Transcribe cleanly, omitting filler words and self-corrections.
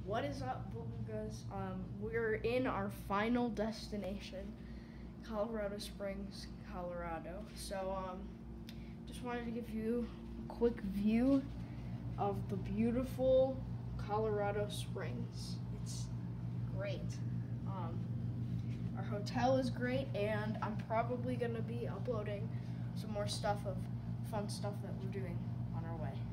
What is up, Belugas? We're in our final destination, Colorado Springs, Colorado. So, just wanted to give you a quick view of the beautiful Colorado Springs. It's great. Our hotel is great, and I'm probably gonna be uploading some more stuff of fun stuff that we're doing on our way.